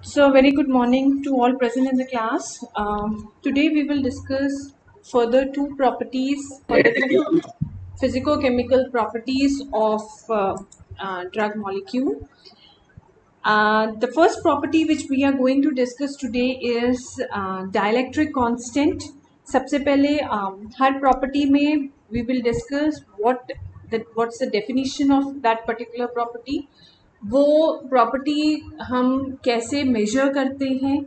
So, a very good morning to all present in the class. Today, we will discuss further two physico-chemical properties of drug molecule. The first property which we are going to discuss today is dielectric constant. सबसे पहले हर property में we will discuss what's the definition of that particular property. वो property हम कैसे measure करते हैं,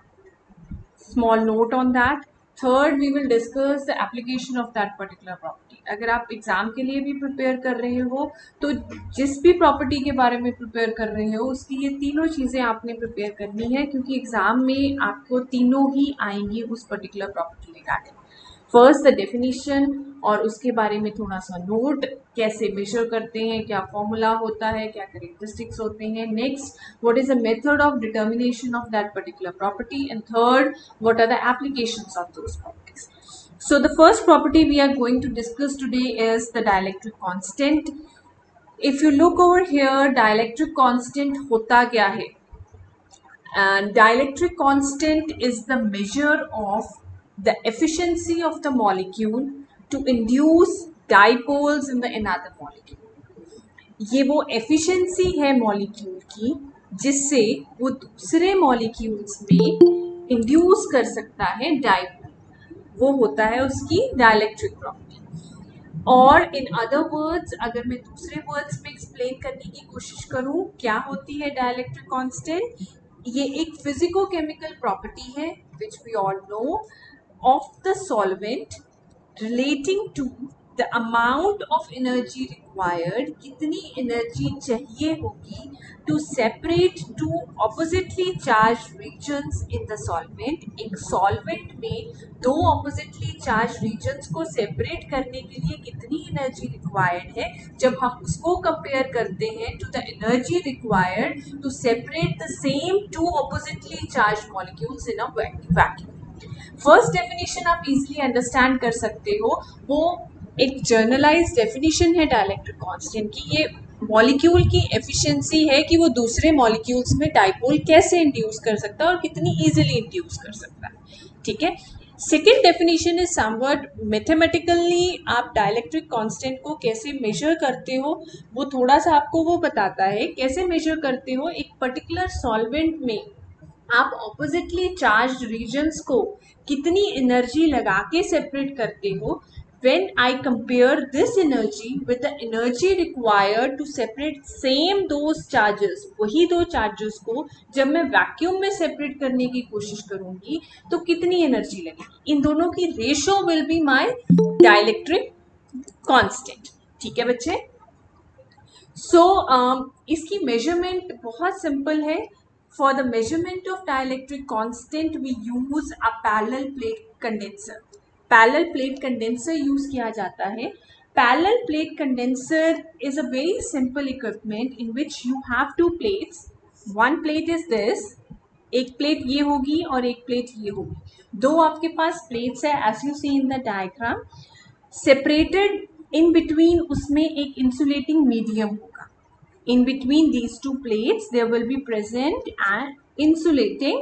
small note on that. Third, we will discuss the application of that particular property. अगर आप एग्जाम के लिए भी प्रिपेयर कर रहे हो तो जिस भी प्रॉपर्टी के बारे में प्रिपेयर कर रहे हो उसकी ये तीनों चीज़ें आपने प्रिपेयर करनी है, क्योंकि एग्जाम में आपको तीनों ही आएंगी उस particular property regarding. First the definition और उसके बारे में थोड़ा सा नोट, कैसे मेजर करते हैं, क्या फॉर्मूला होता है, क्या कैरेक्टरिस्टिक्स होते हैं. Next, what is the method of determination of that particular property. And third, what are the applications of those properties. So the first property we are going to discuss today is the dielectric constant. If you look over here, dielectric constant होता क्या है? And dielectric constant is the measure of the efficiency of the molecule to induce dipoles in the another molecule. ये वो efficiency है molecule की जिससे वो दूसरे molecules में induce कर सकता है dipole. वो होता है उसकी dielectric property. और इन अदर वर्ड्स, अगर मैं दूसरे वर्ड्स में एक्सप्लेन करने की कोशिश करूं क्या होती है डाइलेक्ट्रिक कांस्टेंट, ये एक फिजिको केमिकल प्रॉपर्टी है which we all know of the solvent relating to the amount of energy required. कितनी एनर्जी चाहिए होगी to separate two oppositely charge regions in the solvent. एक सॉल्वेंट में दो ऑपोजिटली चार्ज रीजन्स को separate करने के लिए कितनी एनर्जी रिक्वायर्ड है, जब हम उसको कंपेयर करते हैं to the energy required to separate the same two oppositely charge molecules in a vacuum. First definition आप इजीली अंडरस्टैंड कर सकते हो, वो एक जर्नलाइज डेफिनेशन है डाइलेक्ट्रिक कांस्टेंट की. ये मॉलिक्यूल की एफिशिएंसी है कि वो दूसरे मॉलिक्यूल्स में डाइपोल कैसे इंड्यूस कर सकता है और कितनी इजीली इंड्यूस कर सकता है. ठीक है. Second definition is somewhat mathematically आप डाइलेक्ट्रिक कांस्टेंट को कैसे मेजर करते हो, वो थोड़ा सा आपको वो बताता है. कैसे मेजर करते हो, एक पर्टिकुलर सॉल्वेंट में आप ऑपोजिटली चार्ज रीजन्स को कितनी एनर्जी लगा के सेपरेट करते हो. When I compare this energy with the energy required to separate same those charges, वही दो चार्जेस को जब मैं वैक्यूम में सेपरेट करने की कोशिश करूंगी तो कितनी एनर्जी लगेगी, इन दोनों की ratio will be my dielectric constant. ठीक है बच्चे. सो इसकी मेजरमेंट बहुत सिंपल है. For the measurement of dielectric constant, we use a parallel plate condenser. Parallel plate condenser use किया जाता है. Parallel plate condenser is a very simple equipment in which you have two plates. One plate is this. एक plate ये होगी और एक plate ये होगी. दो आपके पास प्लेट्स है as you see in the diagram. Separated in between उसमें एक insulating medium होगा. In between these two plates there will be present an insulating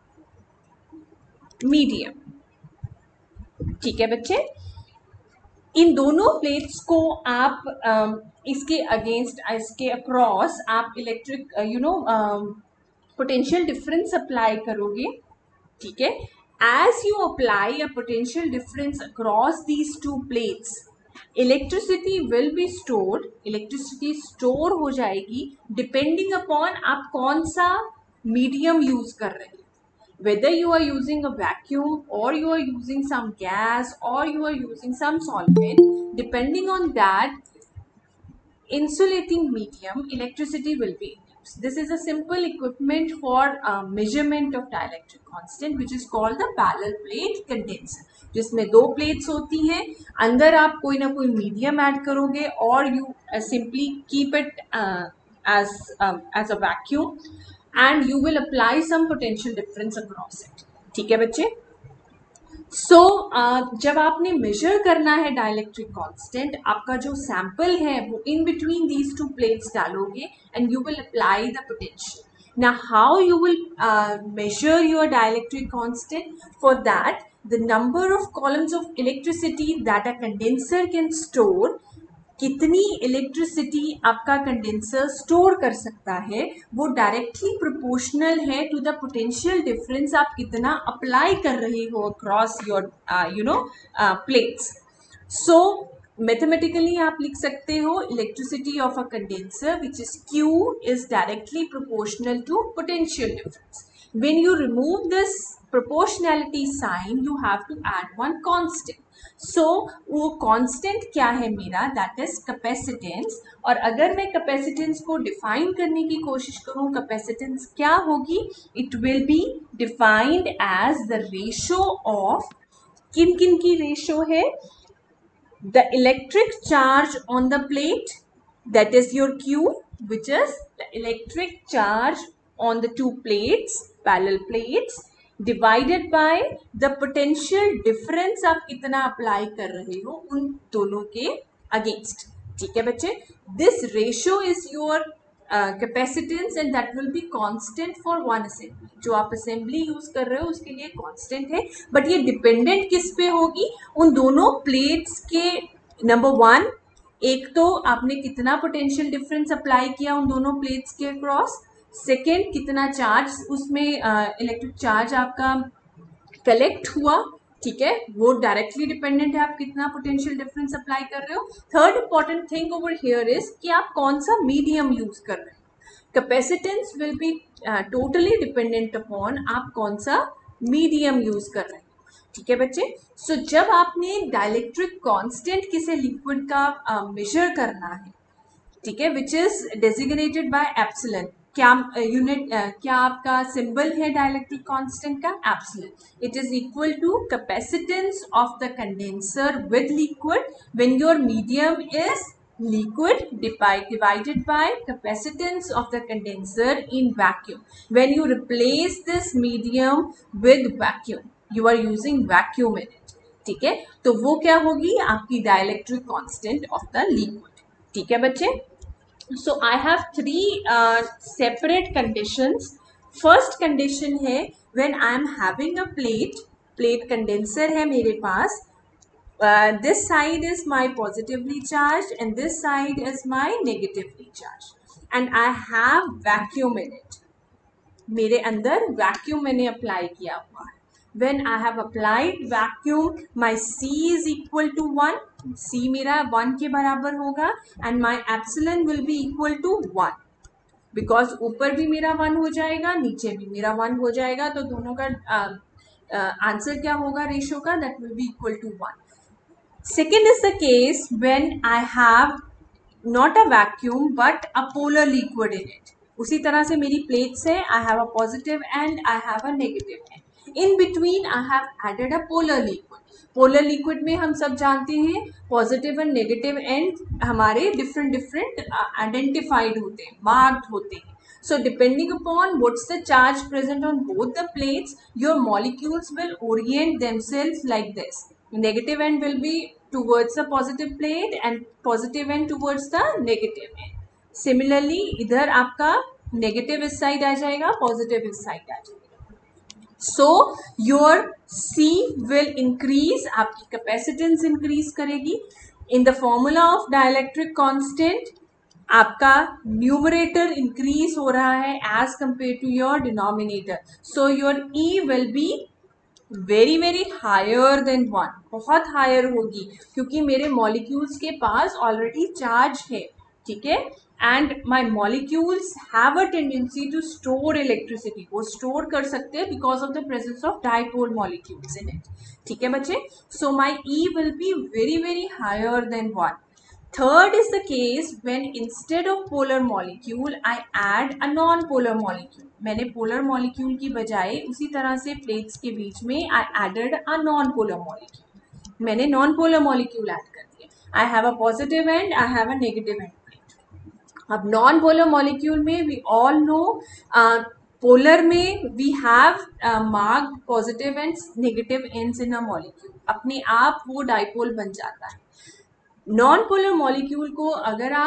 medium. ठीक है बच्चे. इन दोनों प्लेट्स को आप इसके अगेंस्ट, इसके अक्रॉस आप इलेक्ट्रिक पोटेंशियल डिफरेंस अप्लाई करोगे. ठीक है. As you apply a potential difference across these two plates, electricity will be stored. Electricity store हो जाएगी डिपेंडिंग अपॉन आप कौन सा मीडियम यूज कर रहे हैं. Whether you are using a vacuum or you are using some gas or you are using some solvent, depending on that insulating medium, electricity will be induced. This is a simple equipment for measurement of dielectric constant, which is called the parallel plate condenser. जिसमें दो plates होती हैं, अंदर आप कोई ना कोई medium add करोगे और you simply keep it as a vacuum and you will apply some potential difference across it. ठीक है बच्चे. सो जब आपने मेजर करना है डाइलेक्ट्रिक कांस्टेंट, आपका जो सैंपल है वो in between these two plates डालोगे and you will apply the potential. Now, how you will measure your dielectric constant? For that, the number of columns of electricity that a condenser can store, कितनी electricity आपका condenser store कर सकता है, वो directly proportional है to the potential difference आप कितना apply कर रहे हो across your plates. So mathematically आप लिख सकते हो electricity of a condenser which is Q is directly proportional to potential difference. When you remove this proportionality sign, you have to add one constant. So वो constant क्या है मेरा? That is capacitance. और अगर मैं capacitance को define करने की कोशिश करूँ, capacitance क्या होगी? It will be defined as the ratio of किन किन की ratio है? The electric charge on the plate, that is your Q, which is the electric charge on the two plates, parallel plates, divided by the potential difference आप कितना apply कर रहे हो उन दोनों के अगेंस्ट. ठीक है बच्चे, this ratio is your capacitance and that will be constant for one assembly. जो आप असेंबली यूज कर रहे हो उसके लिए कांस्टेंट है, बट ये डिपेंडेंट किस पे होगी? उन दोनों प्लेट्स के नंबर वन, एक तो आपने कितना पोटेंशियल डिफरेंस अप्लाई किया उन दोनों प्लेट्स के अक्रॉस, सेकेंड कितना चार्ज उसमें इलेक्ट्रिक चार्ज आपका कलेक्ट हुआ. ठीक है, वो डायरेक्टली डिपेंडेंट है आप कितना पोटेंशियल डिफरेंस अप्लाई कर रहे हो. Third important thing over here is कि आप कौन सा मीडियम यूज कर रहे हो. Capacitance will be totally dependent upon आप कौन सा मीडियम यूज कर रहे हो. ठीक है बच्चे, सो जब आपने डाइलेक्ट्रिक कांस्टेंट किसी लिक्विड का मेजर करना है, ठीक है, which is designated by epsilon. क्या यूनिट क्या आपका सिंबल है डाइलेक्ट्रिक कांस्टेंट का? Epsilon. It is equal to capacitance of the condenser with liquid when your medium is liquid divided by capacitance of the condenser in vacuum. When you replace this medium with vacuum, you are using vacuum in it. ठीक है, तो वो क्या होगी? आपकी dielectric constant of the liquid. ठीक है बच्चे, so I have three separate conditions. First condition है when I am having a plate condenser है मेरे पास. This side is my positively charged and this side is my negatively charged, and I have vacuum in it. मेरे अंदर vacuum मैंने apply किया हुआ है. When I have applied vacuum, my C is equal to 1. C मेरा 1 के बराबर होगा and my epsilon will be equal to 1. Because ऊपर भी मेरा 1 हो जाएगा, नीचे भी मेरा 1 हो जाएगा, तो दोनों का आंसर क्या होगा रेशियो का? That will be equal to 1. Second is the case when I have not a vacuum but a polar liquid in it. उसी तरह से मेरी plates है, I have a positive end, I have a negative end. In between I have added a polar liquid. Polar liquid में हम सब जानते हैं positive and negative end हमारे different identified होते हैं, marked होते हैं. So depending upon what's the charge present on both the plates, your molecules will orient themselves like this. Negative end will be towards the positive plate and positive end towards the negative end. Similarly, इधर आपका negative इस side आ जाएगा, positive इस side आ जाएगा. So your C will increase, आपकी capacitance increase करेगी. In the formula of dielectric constant, आपका numerator increase हो रहा है as compared to your denominator. So your E will be very very higher than 1, बहुत higher होगी क्योंकि मेरे मॉलिक्यूल्स के पास ऑलरेडी चार्ज है. ठीक है, and my molecules have a tendency to store electricity. वो स्टोर कर सकते हैं because of the presence of dipole molecules in it. ठीक है बच्चे, so my E will be very very higher than 1. Third is the case when instead of polar molecule I add a non-polar molecule. मैंने polar molecule की बजाय उसी तरह से plates के बीच में I added a non-polar molecule. मैंने non-polar molecule add कर दिया. I have a positive end, I have a negative end plate. अब non-polar molecule में we all know polar में we have marked positive ends, negative ends in a molecule. अपने आप वो dipole बन जाता है. नॉन पोलर मॉलिक्यूल को अगर आप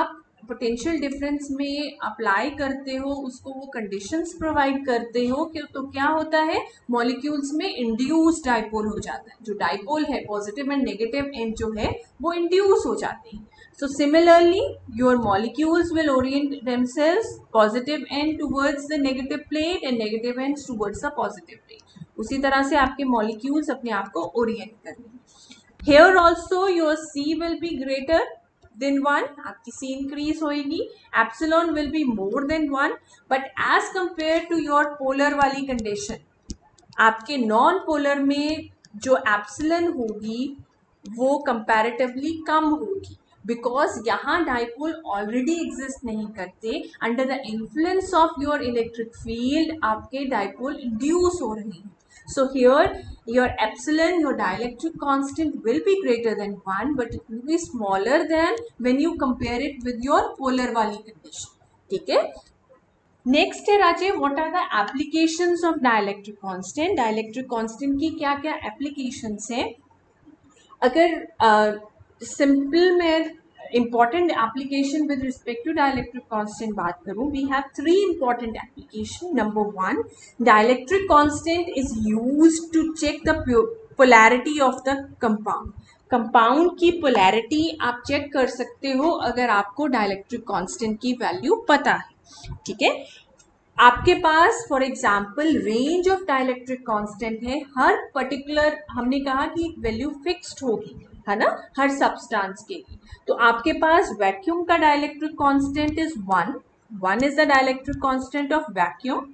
पोटेंशियल डिफरेंस में अप्लाई करते हो, उसको वो कंडीशंस प्रोवाइड करते हो कि तो क्या होता है, मॉलिक्यूल्स में इंड्यूस डाइपोल हो जाता है। जो डाइपोल है पॉजिटिव एंड नेगेटिव एंड जो है वो इंड्यूस हो जाते हैं। So similarly, your molecules will orient themselves positive end towards the negative plate and negative ends towards the positive plate. उसी तरह से आपके molecules अपने आप को orient करेंगे। Here also your C will be greater than 1, आपकी C increase होएगी, epsilon will be more than 1, but as compared to your polar वाली condition, आपके नॉन पोलर में जो एप्सिलॉन होगी वो कंपैरेटिवली कम होगी, बिकॉज यहाँ डाइपोल ऑलरेडी एग्जिस्ट नहीं करते। Under the influence of your electric field आपके डाइपोल इंड्यूस हो रहे हैं। So here your epsilon, your dielectric constant will be greater than 1, but it will be smaller than when you compare it with your polar वाली condition। ठीक है। Next है राजे, what are the applications of dielectric constant. Dielectric constant की क्या क्या applications हैं? अगर सिंपल में important application with respect to dielectric constant बात करूं, we have 3 important application. Number 1, dielectric constant is used to check the polarity of the compound. Compound की polarity आप चेक कर सकते हो अगर आपको डाइलेक्ट्रिक कांस्टेंट की वैल्यू पता है। ठीक है, आपके पास for example range of dielectric constant है, हर पर्टिकुलर हमने कहा कि वैल्यू फिक्स्ड होगी, है ना, हर सब्सटेंस के लिए। तो आपके पास वैक्यूम का dielectric constant is 1 is the dielectric constant of vacuum.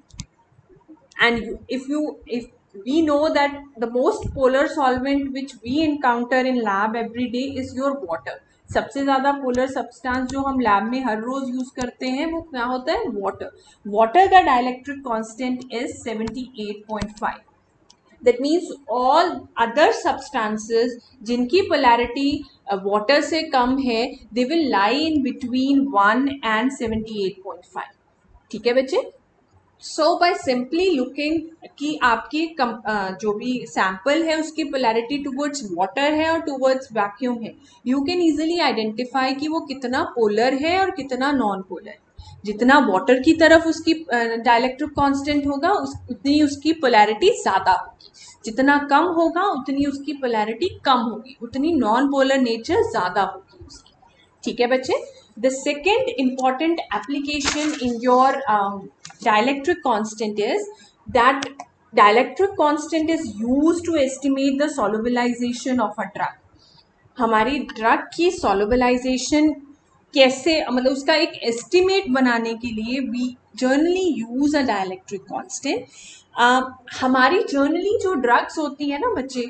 And if we know that the most polar solvent which we encounter in lab every day is your water। सबसे ज्यादा पोलर सब्सटेंस जो हम lab में हर रोज use करते हैं वो क्या होता है, वाटर। वाटर का dielectric constant is 78.5। That means all other substances जिनकी पोलैरिटी वाटर से कम है, they will lie in between 1 and 78.5। ठीक है बच्चे। सो बाय सिंपली लुकिंग कि आपकी जो भी सैंपल है उसकी पोलैरिटी टुवर्ड्स वाटर है और टुवर्ड्स वैक्यूम है, यू कैन इजीली आइडेंटिफाई कि वो कितना पोलर है और कितना नॉन पोलर है। जितना वाटर की तरफ उसकी डाइलेक्ट्रिक कांस्टेंट होगा उतनी उसकी पोलैरिटी ज़्यादा होगी, जितना कम होगा उतनी उसकी पोलैरिटी कम होगी, उतनी नॉन पोलर नेचर ज़्यादा होगी उसकी। ठीक है बच्चे। The second important application in your dielectric constant is that dielectric constant is used to estimate the solubilization of a drug। हमारी ड्रग की solubilization कैसे, मतलब उसका एक एस्टिमेट बनाने के लिए we generally use a dielectric constant। हमारी जनरली जो ड्रग्स होती है ना बच्चे,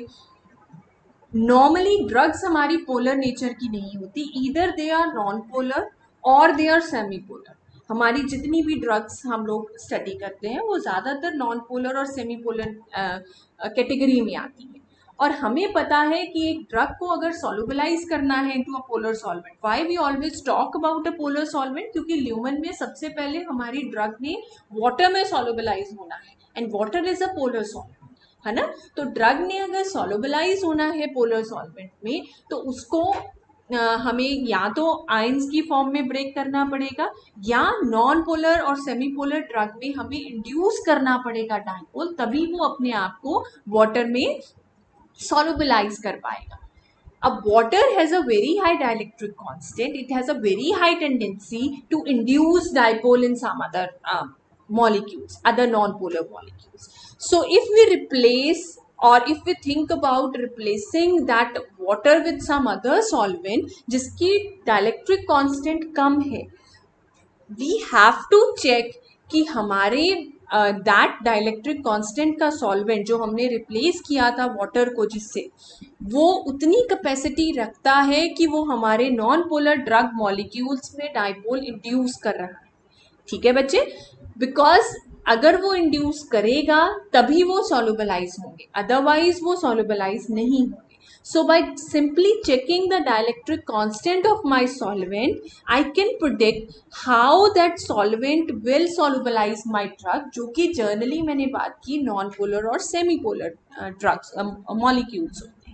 नॉर्मली ड्रग्स हमारी पोलर नेचर की नहीं होती, either they are non polar और दे आर सेमी पोलर। हमारी जितनी भी ड्रग्स हम लोग स्टडी करते हैं वो ज़्यादातर नॉन पोलर और सेमी पोलर कैटेगरी में आती है। और हमें पता है कि एक ड्रग को अगर सॉल्युबलाइज करना है into a polar solvent, why we always talk about a polar solvent, क्योंकि ल्यूमन में सबसे पहले हमारी ड्रग ने वाटर में सॉल्युबलाइज होना है and water is a polar solvent, है ना। तो ड्रग ने अगर सॉल्युबलाइज होना है पोलर सॉल्वेंट में तो उसको हमें या तो आयंस की फॉर्म में ब्रेक करना पड़ेगा या नॉन पोलर और सेमी पोलर ड्रग में हमें इंड्यूस करना पड़ेगा डाइपोल, तभी वो अपने आप को वाटर में सॉल्युबलाइज कर पाएगा। अब water has a very high dielectric constant, it has a very high tendency to induce dipole in some other molecules, other non-polar molecules। So if we replace or if we think about replacing that water with some other solvent जिसकी dielectric constant कम है, we have to check कि हमारे that dielectric constant का solvent जो हमने replace किया था water को जिससे, वो उतनी कैपेसिटी रखता है कि वो हमारे नॉन पोलर ड्रग मॉलिक्यूल्स में डाइपोल इंड्यूस कर रहा है। ठीक है बच्चे, बिकॉज अगर वो इंड्यूस करेगा तभी वो सॉल्युबलाइज होंगे, अदरवाइज वो सॉल्युबलाइज नहीं होंगे। So by simply checking the dielectric constant of my solvent, I can predict how that solvent will solubilize my drug, जो कि generally मैंने बात की non-polar और semi-polar drugs molecules होते हैं।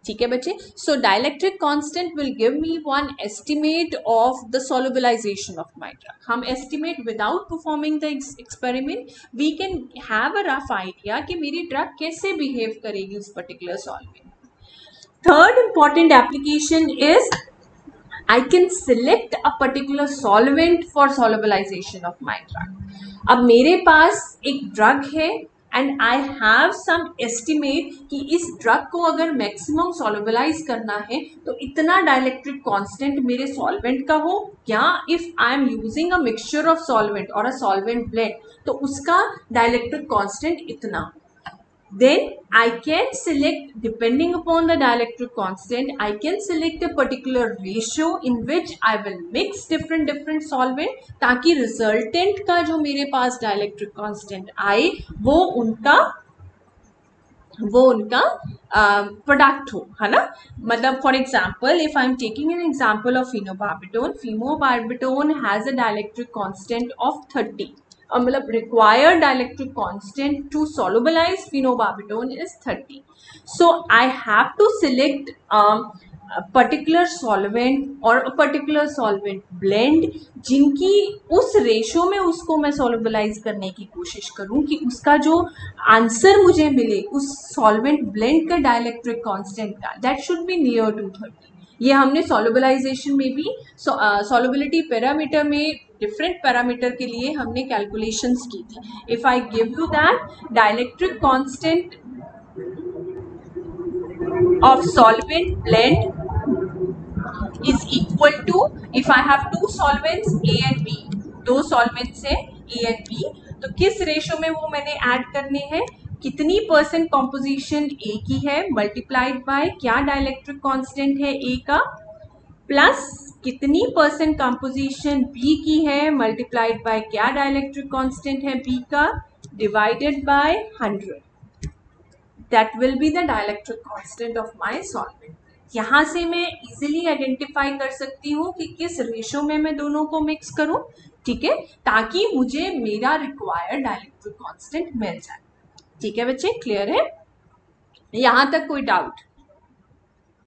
ठीक है बच्चे. So dielectric constant will give me one estimate of the solubilisation of my drug. हम estimate without performing the experiment we can have a rough idea कि मेरी ड्रग कैसे बिहेव करेगी उस particular solvent. Third important application is I can select a particular solvent for solubilization of my drug. अब मेरे पास एक drug है and I have some estimate कि इस ड्रग को अगर मैक्सिमम सॉल्युबलाइज करना है तो इतना डाइलेक्ट्रिक कांस्टेंट मेरे सॉल्वेंट का हो, या if I am using a mixture of solvent और अ सॉल्वेंट ब्लेंड तो उसका डाइलेक्ट्रिक कांस्टेंट इतना. Then I can select, depending upon the dielectric constant, I can select a particular ratio in which I will mix different solvent ताकि resultant का जो मेरे पास dielectric constant आए वो उनका प्रोडक्ट हो, है ना. मतलब for example if I am taking an example of phenobarbitone has a dielectric constant of 30. मतलब required dielectric constant to solubilize phenobarbital is 30. So I have to select a particular solvent or a particular solvent blend जिनकी उस ratio में उसको मैं solubilize करने की कोशिश करूं कि उसका जो आंसर मुझे मिले उस solvent blend का dielectric constant का that should be near to 30. ये हमने सॉल्युबलाइजेशन में भी सॉल्युबिलिटी पैरामीटर में डिफरेंट पैरामीटर के लिए हमने कैलकुलेशंस की थी. If I give you that dielectric constant of solvent blend is equal to, if I have two solvents A and B, दो सॉल्वेंट्स है ए एंड बी, तो किस रेशो में वो मैंने ऐड करने हैं, कितनी परसेंट कॉम्पोजिशन ए की है मल्टीप्लाइड बाय क्या डाइलेक्ट्रिक कांस्टेंट है ए का, प्लस कितनी परसेंट कॉम्पोजिशन बी की है मल्टीप्लाइड बाय क्या डाइलेक्ट्रिक कांस्टेंट है बी का, divided by 100. That will be the dielectric constant of my solvent. यहाँ से मैं इजीली आइडेंटिफाई कर सकती हूँ कि किस रेशो में मैं दोनों को मिक्स करूँ, ठीक है, ताकि मुझे मेरा रिक्वायर्ड डाइलेक्ट्रिक कांस्टेंट मिल जाए. ठीक है बच्चे, क्लियर है? यहां तक कोई डाउट?